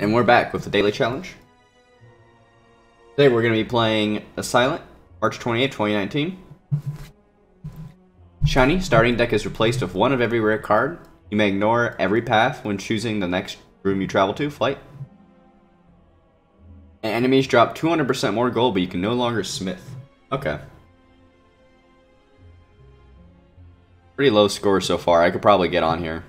And we're back with the daily challenge. Today we're going to be playing Assailant, March 28, 2019. Shiny, starting deck is replaced with one of every rare card. You may ignore every path when choosing the next room you travel to, flight. And enemies drop 200% more gold, but you can no longer smith. Okay. Pretty low score so far, I could probably get on here.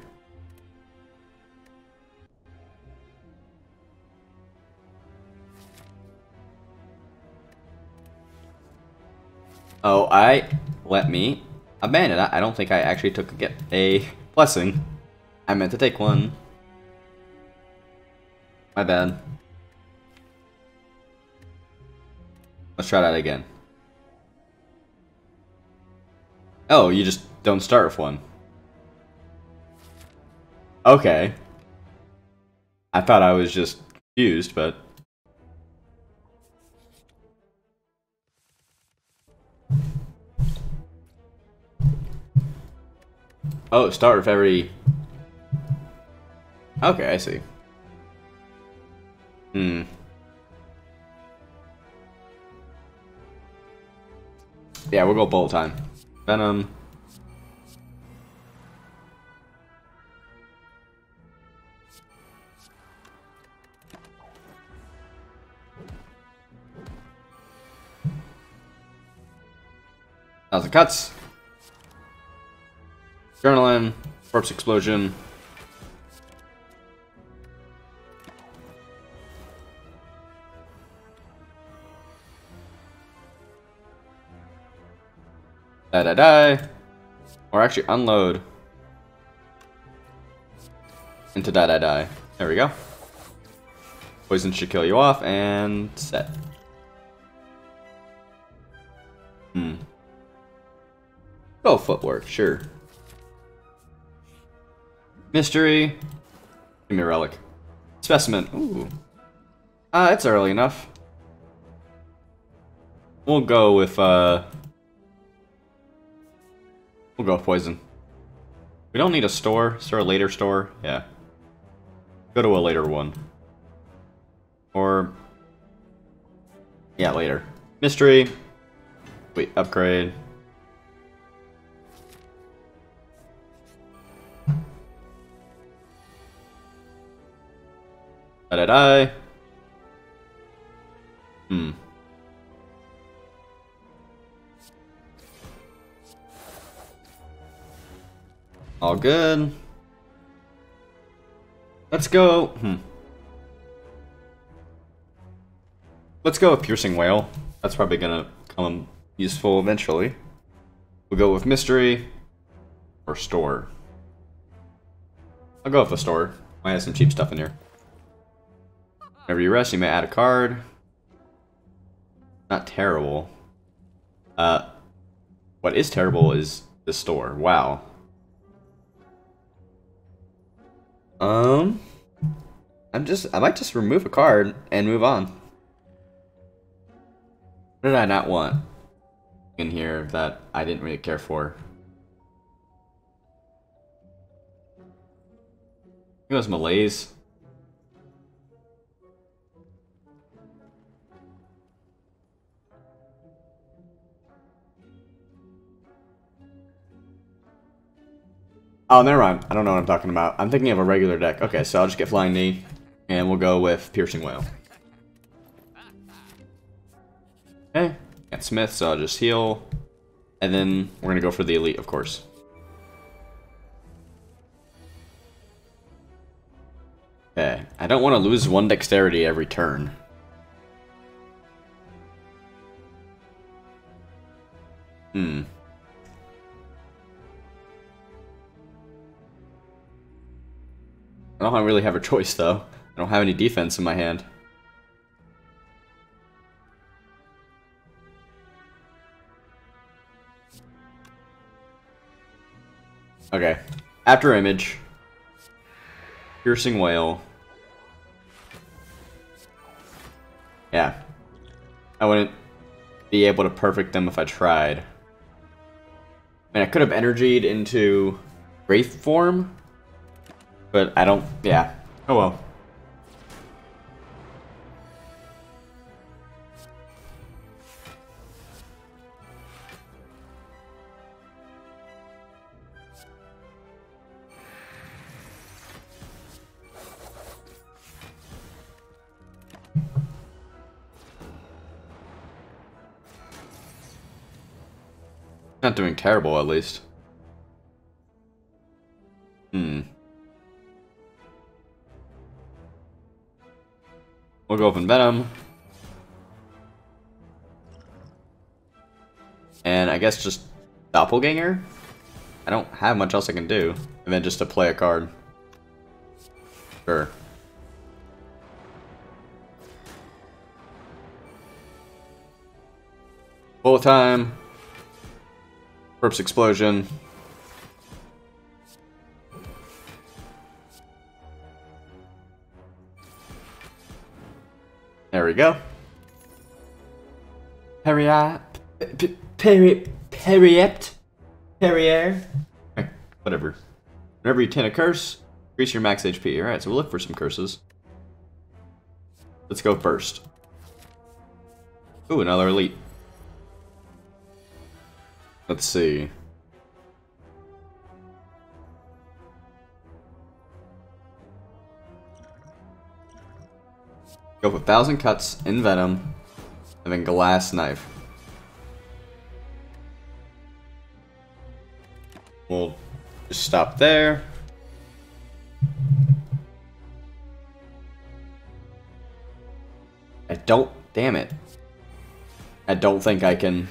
Oh, let me abandon that. I don't think I actually took a blessing. I meant to take one. My bad. Let's try that again. Oh, you just don't start with one. Okay. I thought I was just confused, but... Oh, start with every... Okay, I see. Yeah, we'll go bullet time. Venom. Thousand cuts. Adrenaline, corpse explosion. Die. Or actually unload. Into die. There we go. Poison should kill you off and set. Oh, footwork, sure. Mystery. Give me a relic. Specimen. Ooh. It's early enough. We'll go with poison. We don't need a store. Is there a later store? Yeah. Go to a later one. Or... yeah, later. Mystery. Wait, upgrade. Die. All good. Let's go. Let's go with Piercing Wail. That's probably gonna come useful eventually. We'll go with Mystery or Store. I'll go with a Store. Might have some cheap stuff in here. Whenever you rest, you may add a card. Not terrible. What is terrible is the Store. Wow. I might just remove a card and move on. What did I not want in here that I didn't really care for? I think it was Malaise. Oh, never mind. I don't know what I'm talking about. I'm thinking of a regular deck. Okay, so I'll just get Flying Knee, and we'll go with Piercing Wail. Okay, got Smith, so I'll just heal, and then we're gonna go for the Elite, of course. Okay, I don't want to lose one dexterity every turn. I don't really have a choice, though. I don't have any defense in my hand. Okay. After Image. Piercing Wail. Yeah. I wouldn't be able to perfect them if I tried. I mean, I could have energied into Wraith form, but I don't, yeah. Oh well. Not doing terrible, at least. We'll go open Venom. And I guess just Doppelganger? I don't have much else I can do. And then just to play a card. Sure. Bullet time. Corpse Explosion. There we go. Perrier. Whatever. Whenever you tend a curse, increase your max HP. Alright, so we'll look for some curses. Let's go first. Ooh, another elite. Let's see. Go with 1,000 cuts in Venom, and then Glass Knife. We'll just stop there. Damn it. I don't think I can.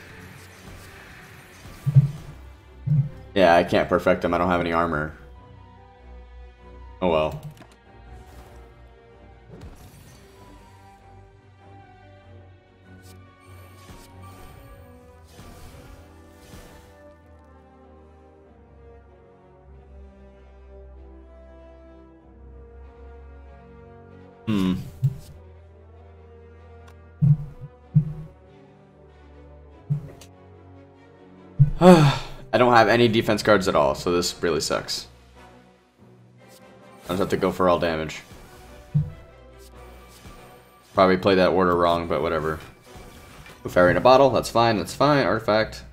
Yeah, I can't perfect him. I don't have any armor. Oh well. I don't have any defense cards at all, so this really sucks. I just have to go for all damage. Probably played that order wrong, but whatever. Fairy in a bottle, that's fine, that's fine. Artifact.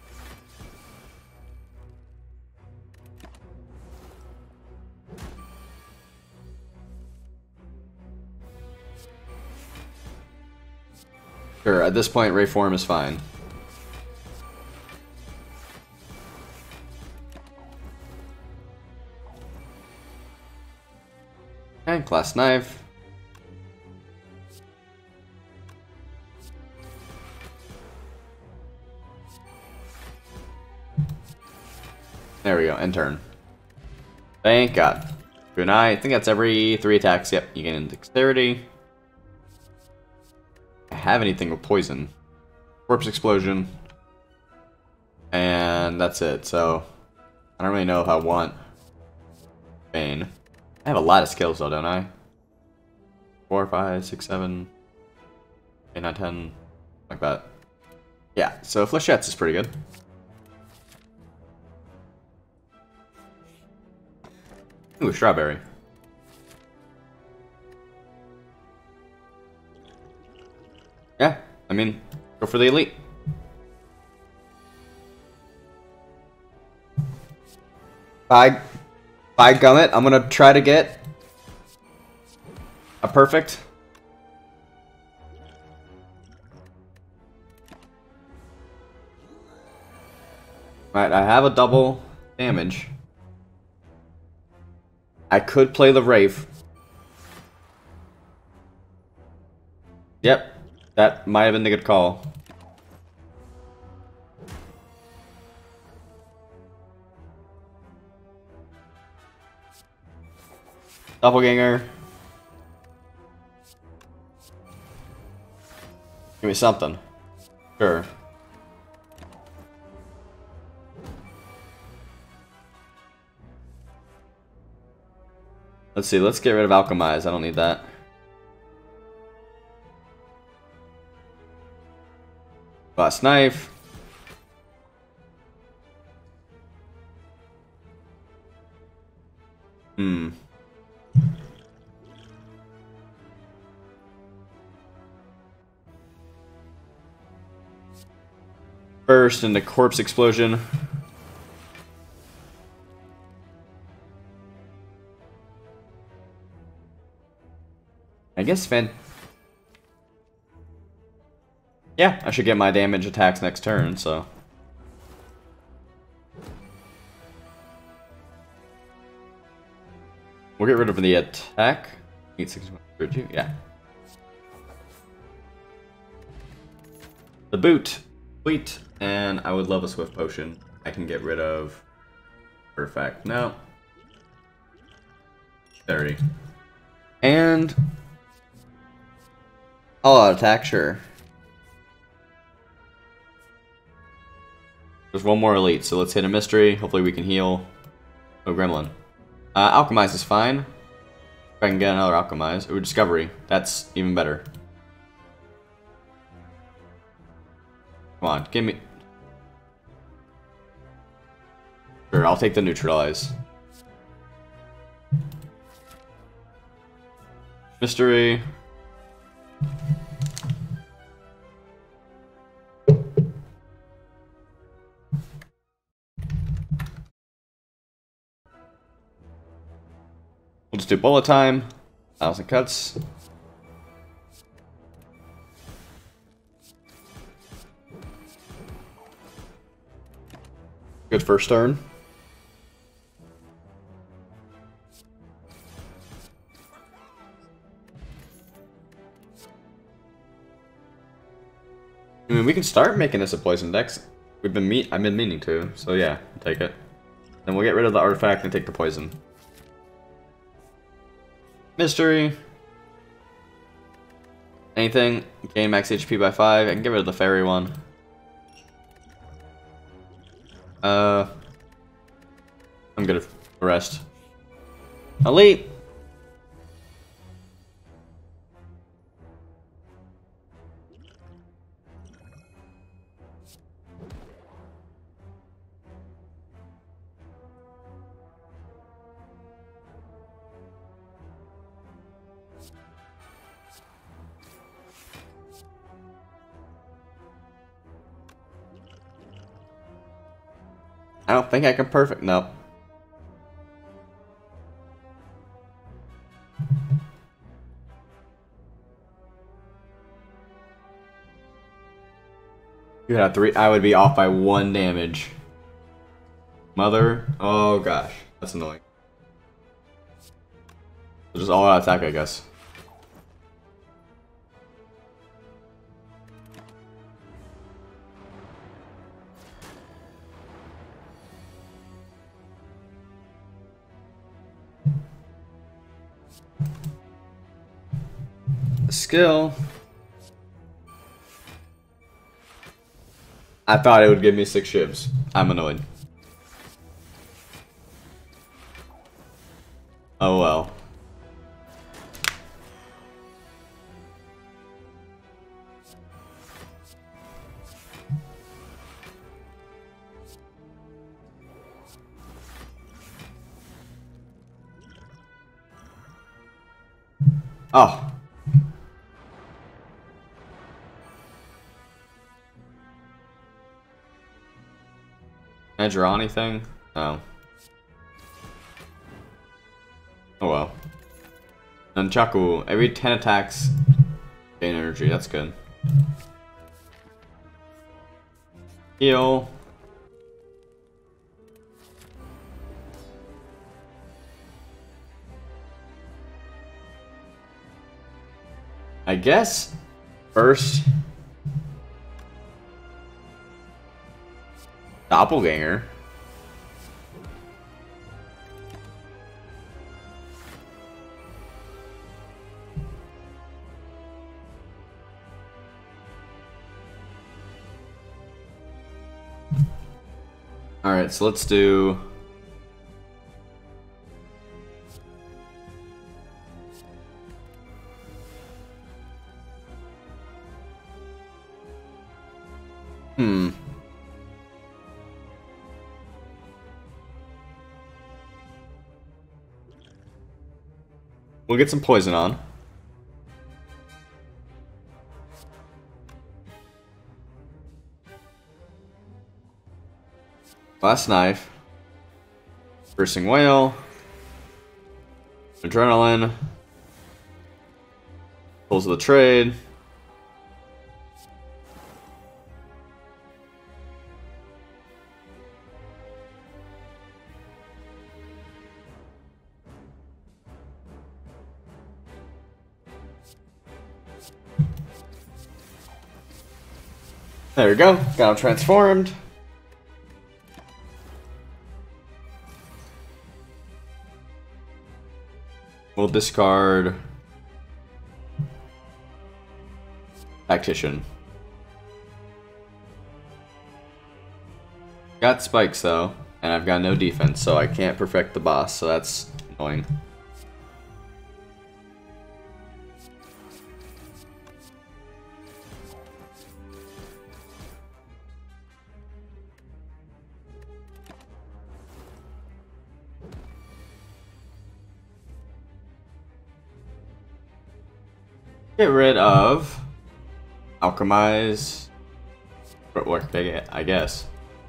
Sure, at this point, Ray Form is fine. Okay, Glass Knife. There we go, end turn. Thank God. Kunai, I think that's every 3 attacks. Yep, you gain dexterity. I have anything with poison. Corpse Explosion. And that's it, so I don't really know if I want Bane. I have a lot of skills though, don't I? 4, 5, 6, 7, 8, 9, 10, like that. Yeah, so Flechettes is pretty good. Ooh, Strawberry. Yeah, I mean, go for the elite. By Gummit, I'm gonna try to get a perfect. Right, I have a double damage. I could play the Wraith. Yep, that might have been the good call. Doppelganger. Give me something. Sure. Let's see, let's get rid of Alchemize. I don't need that. Glass Knife. Burst into Corpse Explosion. I guess yeah, I should get my damage attacks next turn, so. We'll get rid of the attack. 861, yeah. The boot. Sweet. And I would love a swift potion. I can get rid of... Perfect. No. 30. And... all-out attack, sure. There's one more elite, so let's hit a mystery. Hopefully we can heal. Oh, gremlin. Alchemize is fine. If I can get another alchemize. Ooh, discovery. That's even better. Come on, give me... Sure, I'll take the neutralize. Mystery. We'll just do bullet time. 1,000 cuts. Good first turn. I mean, we can start making this a poison dex. I've been meaning to, so yeah, I'll take it. Then we'll get rid of the artifact and take the poison. Mystery. Anything. Gain max HP by 5. I can get rid of the fairy one. I'm good for the rest. Elite. I don't think I can perfect. Nope. You had 3. I would be off by 1 damage. Mother. Oh gosh, that's annoying. Just all out attack, I guess. Skill. I thought it would give me 6 shivs. I'm annoyed. Oh well. Oh. Can I draw anything? No. Oh well. Nunchaku. Every 10 attacks gain energy. That's good. Heal. I guess first doppelganger. All right, so let's do We'll get some poison on. Last knife. Bursting whale. Adrenaline. Pulls of the trade. There we go. Got him transformed. We'll discard Tactician. Got spikes though, and I've got no defense, so I can't perfect the boss, so that's annoying. Get rid of Alchemize. Work big, I guess.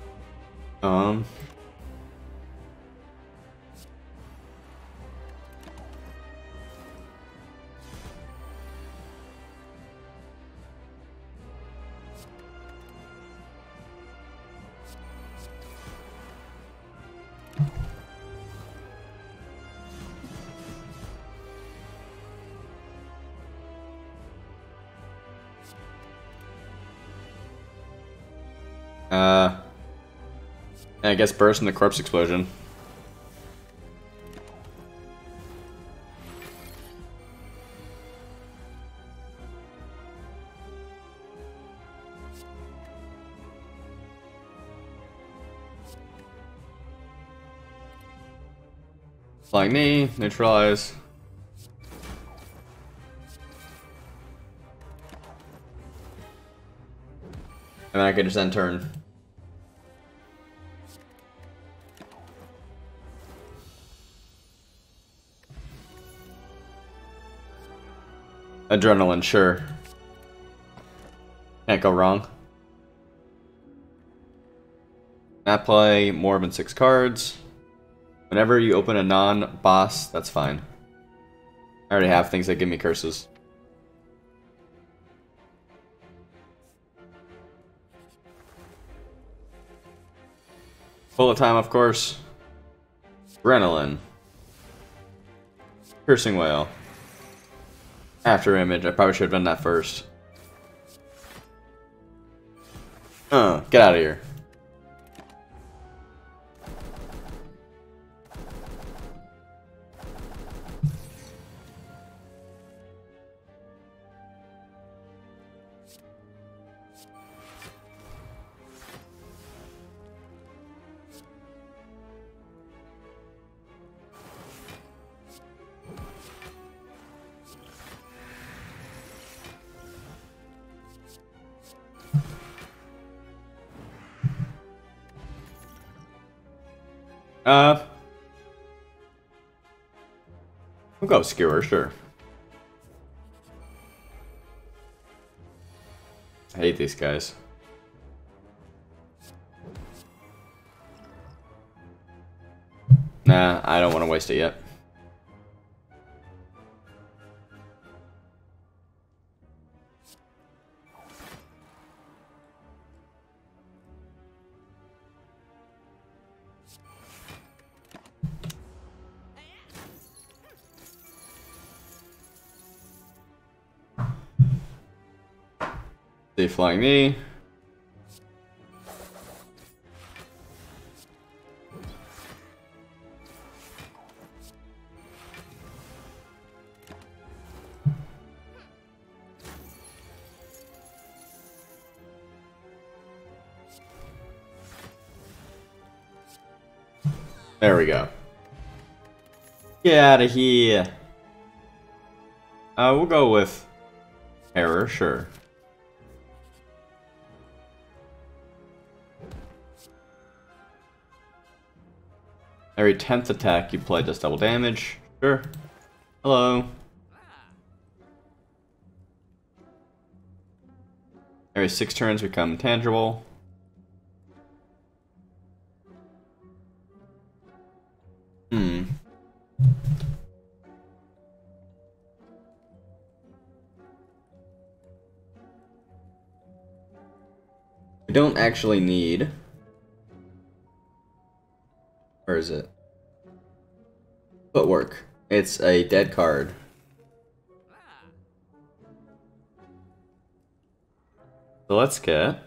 I guess burst in the corpse explosion. Flying knee, neutralize. And then I can just end turn. Adrenaline, sure. Can't go wrong. Not play more than 6 cards. Whenever you open a non-boss, that's fine. I already have things that give me curses. Bullet time, of course. Adrenaline. Piercing Wail. After image, I probably should have done that first. Get out of here. We'll go Skewer, sure. I hate these guys. Nah, I don't want to waste it yet. They flying me. There we go. Get out of here. We'll go with Error, sure. Every 10th attack you play does double damage. Sure. Hello. Every 6 turns become tangible. We don't actually need... Where is it? Footwork. It's a dead card. So let's get...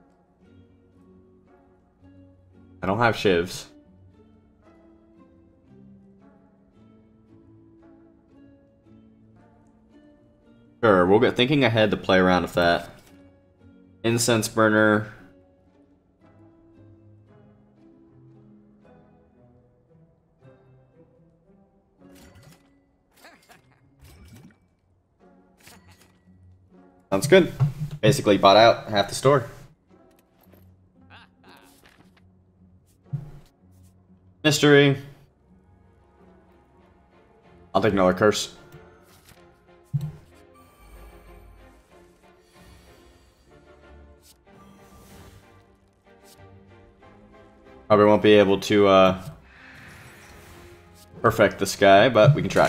I don't have shivs. Sure, we'll get thinking ahead to play around with that. Incense burner. Sounds good. Basically bought out half the store. Mystery. I'll take another curse. Probably won't be able to perfect this guy, but we can try.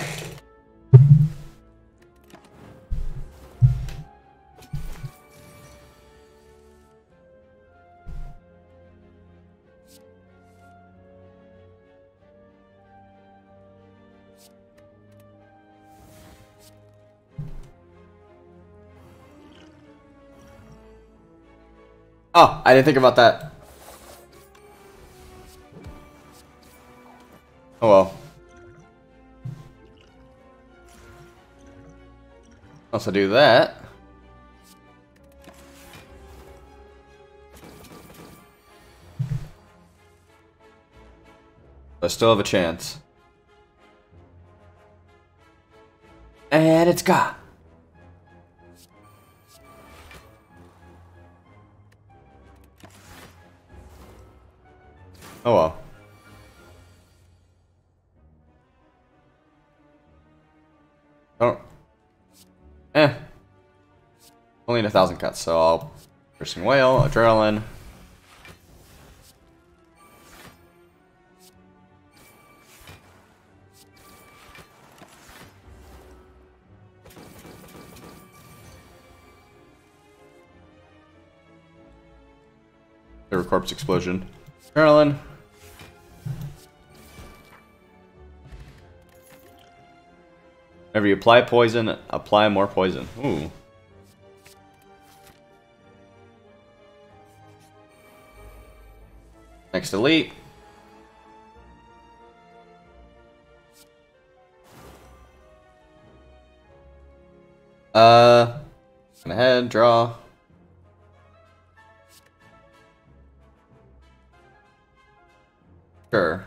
Oh, I didn't think about that. Oh well. Also do that. I still have a chance. And it's gone. Oh well. Oh. Only 1,000 cuts, so I'll... Piercing Whale, Adrenaline. There corpse explosion. Adrenaline. Whenever you apply poison, apply more poison. Ooh. Next elite. Gonna head, draw. Sure.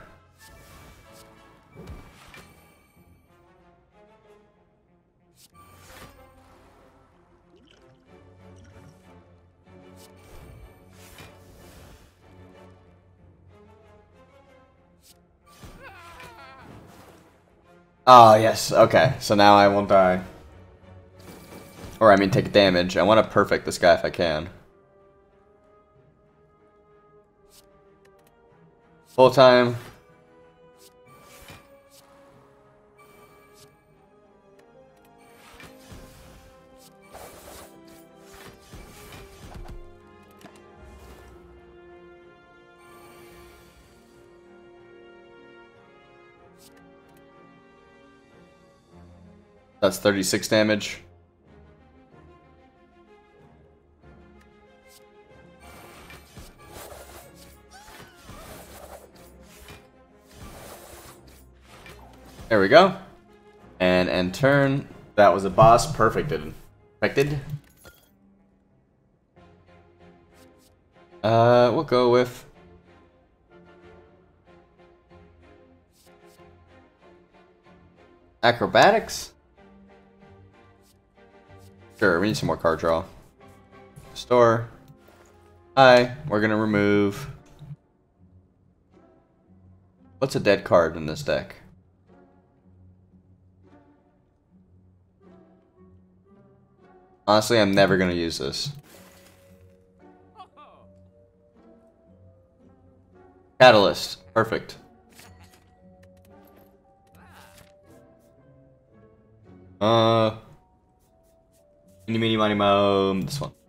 Oh, yes. Okay. So now I won't die. Or, I mean, take damage. I want to perfect this guy if I can. Full time. That's 36 damage. There we go. And end turn. That was a boss perfected. Perfected. We'll go with acrobatics. Sure, we need some more card draw. Store. Hi, we're gonna remove... What's a dead card in this deck? Honestly, I'm never gonna use this. Catalyst. Perfect. Eeny, meeny, miny, moe. This one.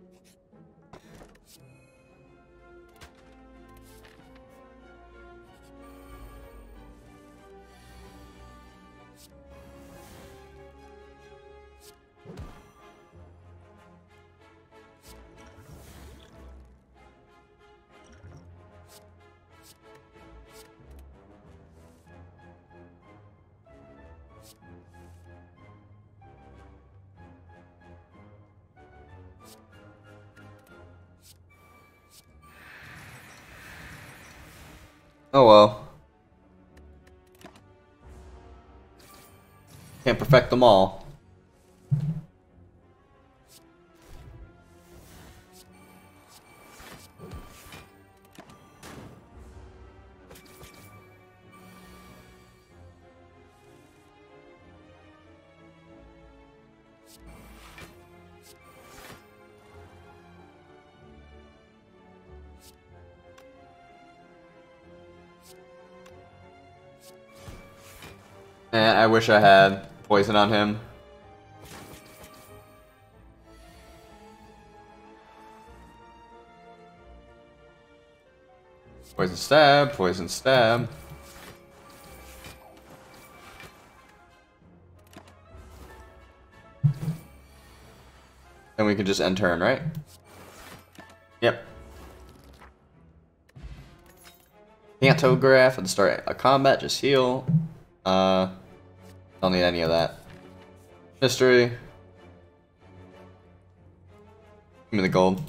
Oh well. Can't perfect them all. Man, I wish I had poison on him. Poison stab, poison stab. And we can just end turn, right? Yep. Pantograph at the start of combat, just heal. Don't need any of that. Mystery. Give me the gold.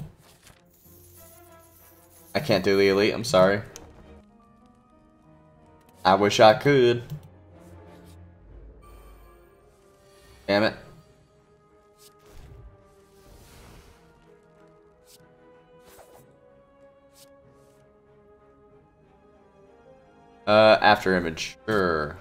I can't do the elite, I'm sorry. I wish I could. Damn it. After image, sure.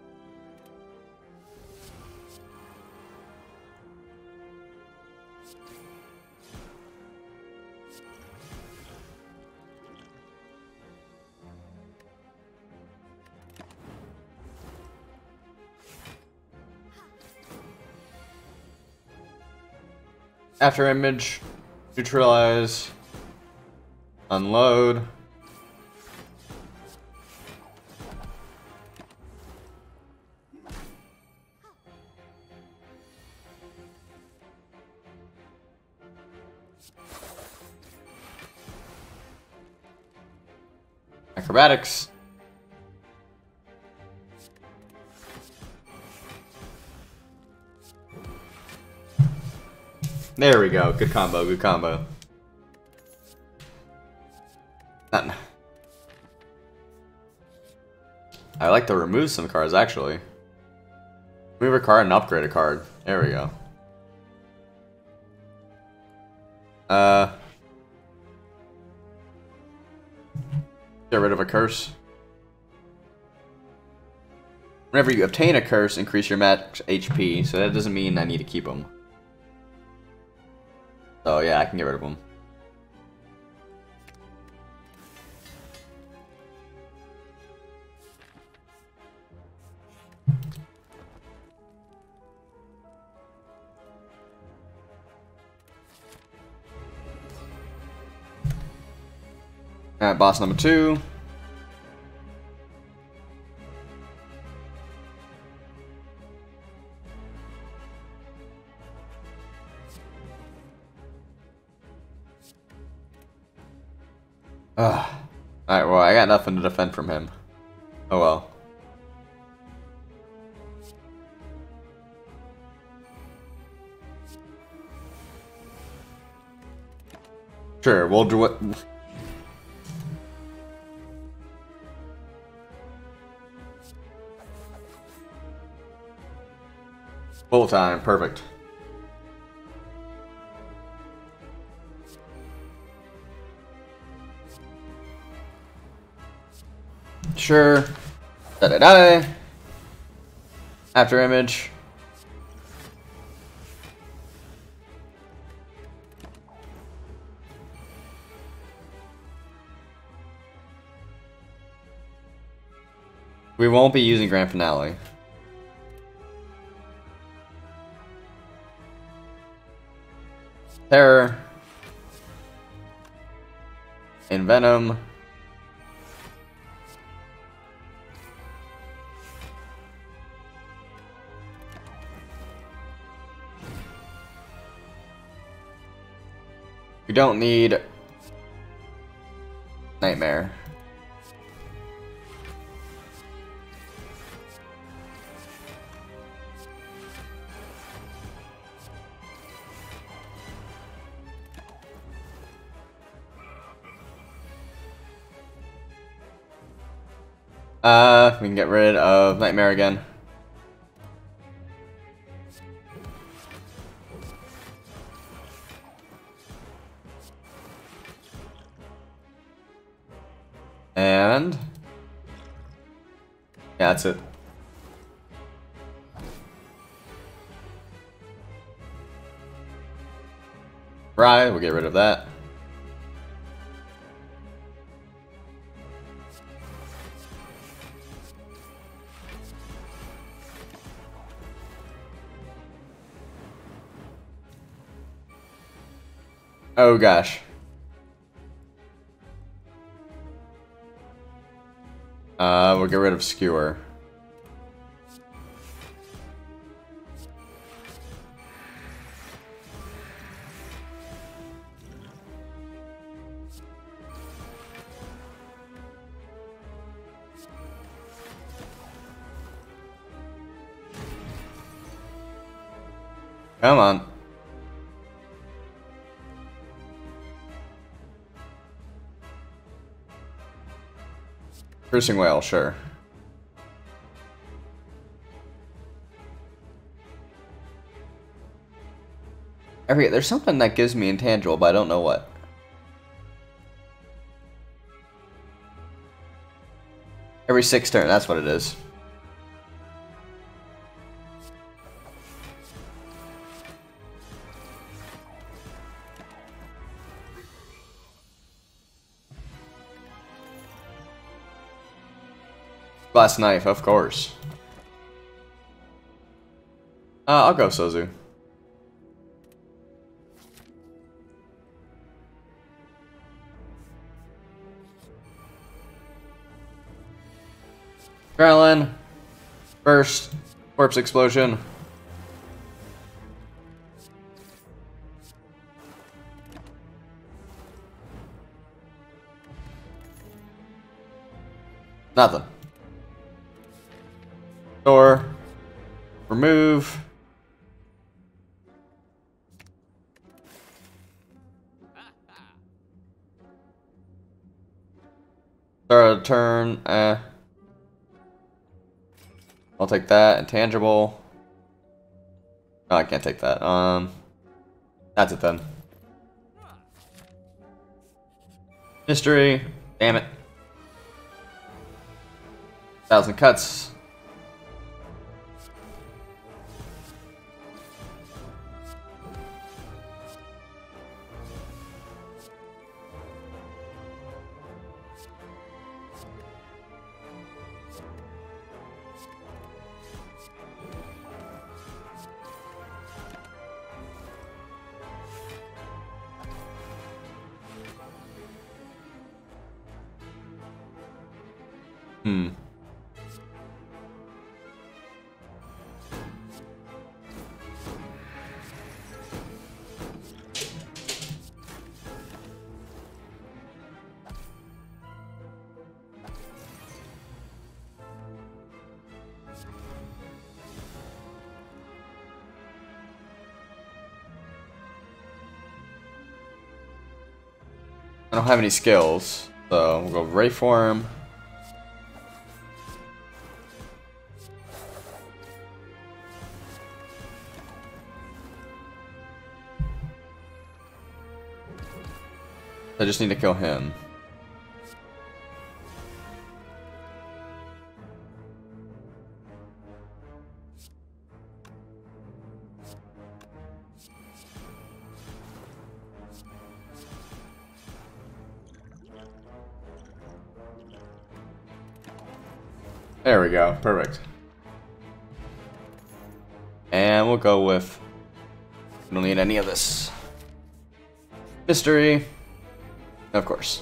After image, neutralize, unload. Acrobatics. There we go. Good combo, good combo. None. I like to remove some cards, actually. Remove a card and upgrade a card. There we go. Get rid of a curse. Whenever you obtain a curse, increase your max HP, so that doesn't mean I need to keep them. So yeah, I can get rid of them. Alright, boss number 2. Alright, well, I got nothing to defend from him. Oh well. Sure, we'll do it. Full time, perfect. Sure. Da-da-da. After image. We won't be using Grand Finale. Terror. Envenom. We don't need Nightmare. We can get rid of Nightmare again. And yeah, that's it. Right, we'll get rid of that. Oh gosh. We'll get rid of Skewer. Come on. Piercing Whale, sure. I forget, there's something that gives me intangible, but I don't know what. Every 6 turn, that's what it is. Glass Knife, of course. I'll go Sozu. Adrenaline. Burst. Corpse Explosion. Nothing. Door. Remove. Start a turn. I'll take that. Intangible. No, I can't take that. That's it then. Mystery. Damn it. 1,000 cuts. I don't have any skills, so we'll go Ray Form. I just need to kill him. There we go, perfect. And we'll go with, we don't need any of this. Mystery, of course.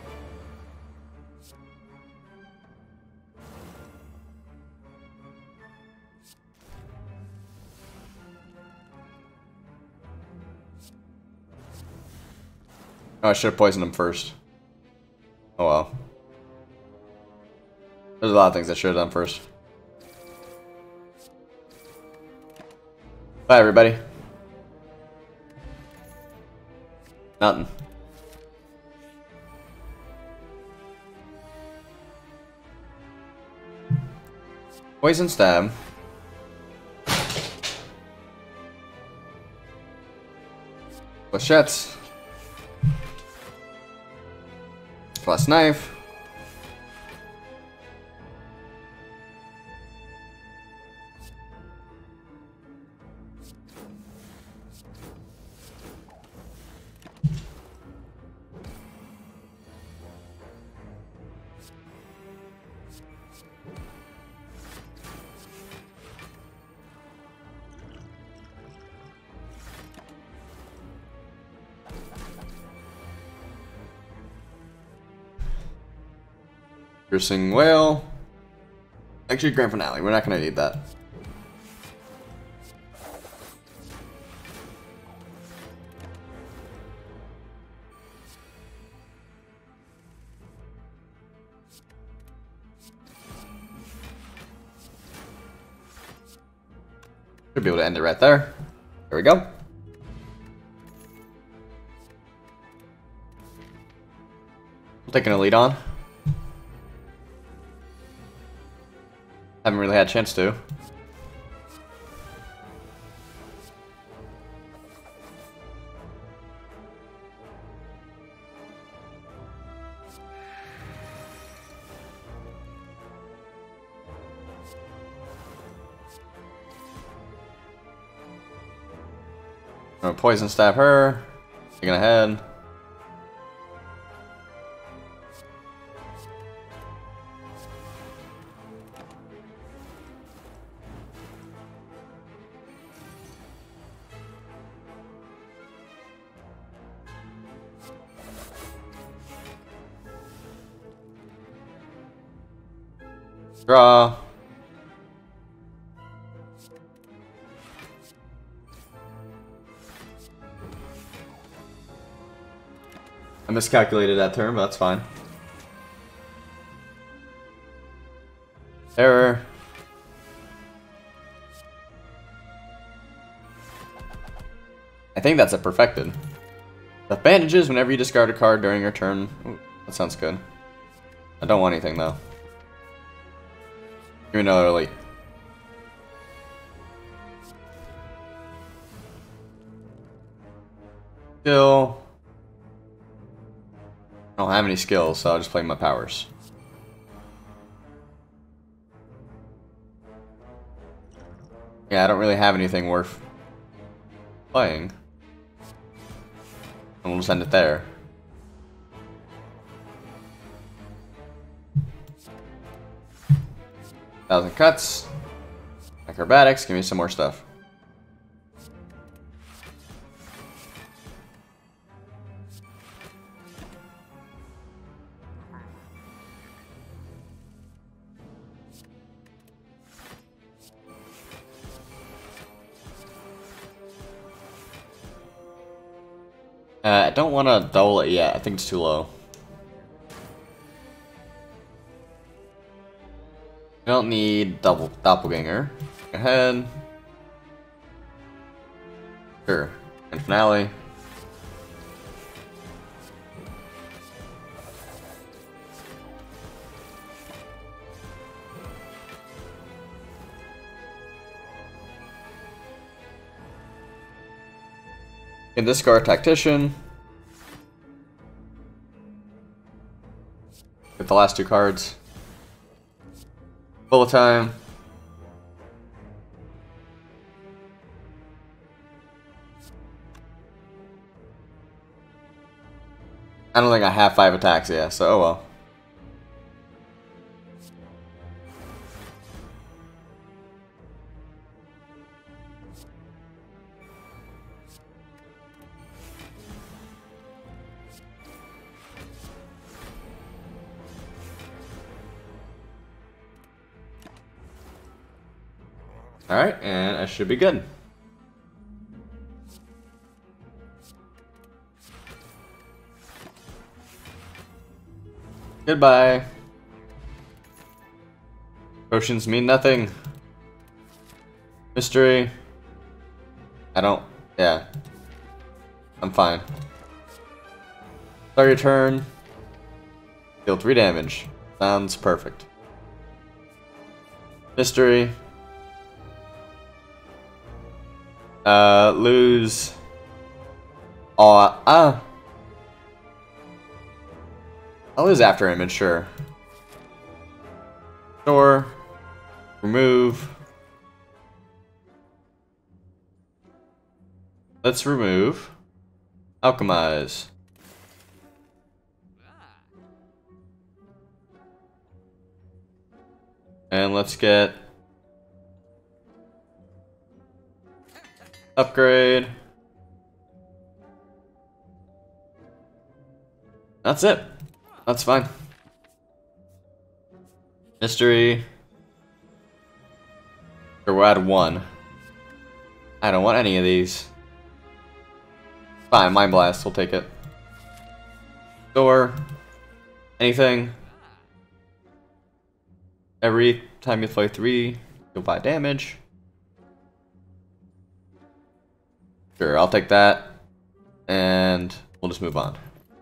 Oh, I should have poisoned him first. Oh well. There's a lot of things I should have done first. Bye, everybody. Nothing. Poison stab. Flechettes. Plus knife. Piercing Whale. Actually, Grand Finale. We're not going to need that. Should be able to end it right there. There we go. I'm taking a lead on. Haven't really had a chance to. I'm gonna poison stab her. Taking ahead. Draw. I miscalculated that turn, but that's fine. Error. I think that's a perfected. The bandages whenever you discard a card during your turn. Ooh, that sounds good. I don't want anything though. Give me another elite. Skill. I don't have any skills, so I'll just play my powers. Yeah, I don't really have anything worth playing. And we'll just end it there. Thousand cuts. Acrobatics, give me some more stuff. I don't want to double it yet. I think it's too low. I don't need double doppelganger. Go ahead. Sure. And finale. Can discard Tactician. Get the last two cards. Bullet time. I don't think I have 5 attacks yet, so oh well. Alright, and I should be good. Goodbye. Potions mean nothing. Mystery. I don't... yeah. I'm fine. Start your turn. Deal 3 damage. Sounds perfect. Mystery. Lose. I'll lose after image, sure. Store. Remove. Let's remove. Alchemize. And let's get upgrade. That's it. That's fine. Mystery. Or we'll add 1. I don't want any of these. Fine, Mind Blast, we'll take it. Door. Anything. Every time you play 3, you'll buy damage. Sure, I'll take that. And we'll just move on.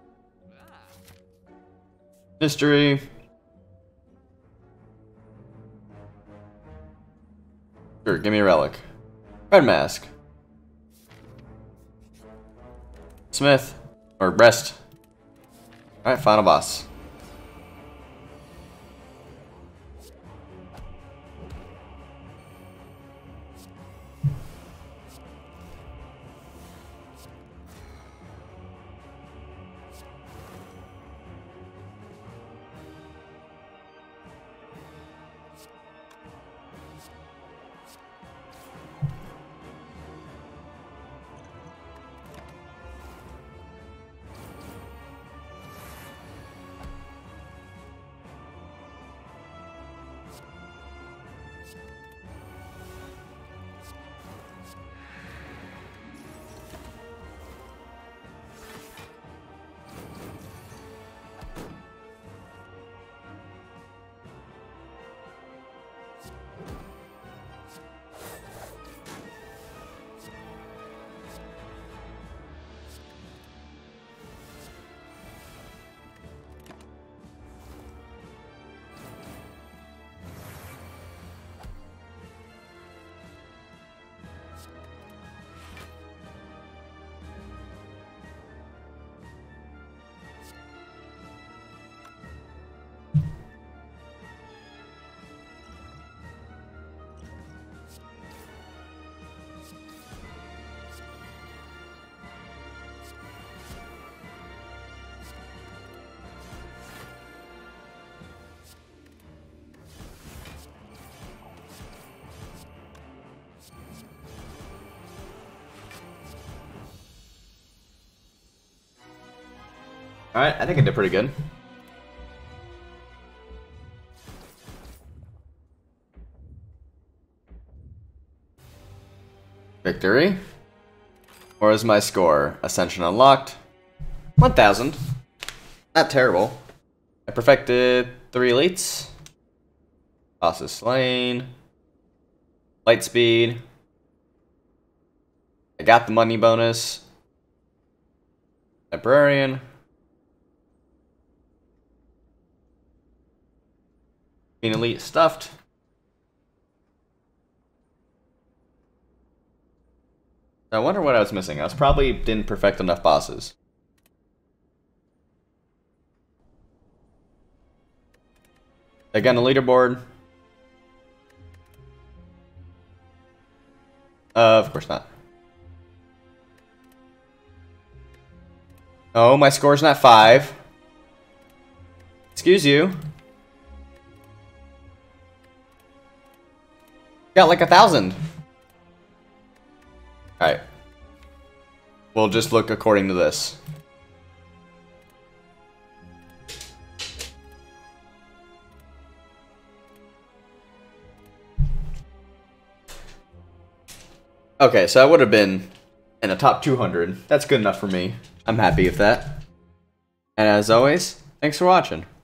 Mystery. Sure, give me a relic. Red mask. Smith. Or rest. Alright, final boss. Alright, I think I did pretty good. Victory. Or is my score? Ascension unlocked. 1000. Not terrible. I perfected 3 elites. Boss is slain. Light speed. I got the money bonus. Librarian. Being elite stuffed. I wonder what I was missing. I was probably didn't perfect enough bosses. Again, the leaderboard. Of course not. Oh, my score's not 5. Excuse you. Got like 1,000. Alright. We'll just look according to this. Okay, so I would have been in the top 200. That's good enough for me. I'm happy with that. And as always, thanks for watching.